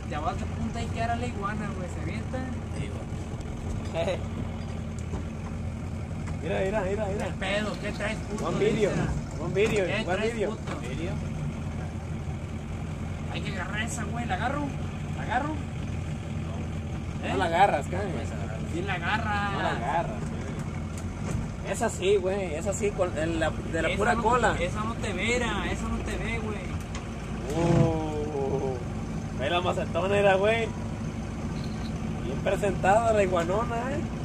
te vas de punta y quedar a la iguana, güey, se avienta. Sí, güey. Mira. ¿Qué pedo? ¿Qué traes, puto? Buen vídeo. Dice. Buen vídeo. ¿Qué Buen traes, vídeo. puto? ¿Vídeo? Hay que agarrar esa, güey, ¿la agarro? ¿La agarro? No la agarras, cabrón. Sí la agarra. No la agarras. Es así, güey. Es así, de la Esa pura no, cola. Esa no te vera, esa no te ve, güey. Ve la macetonera, güey. Bien presentada la iguanona,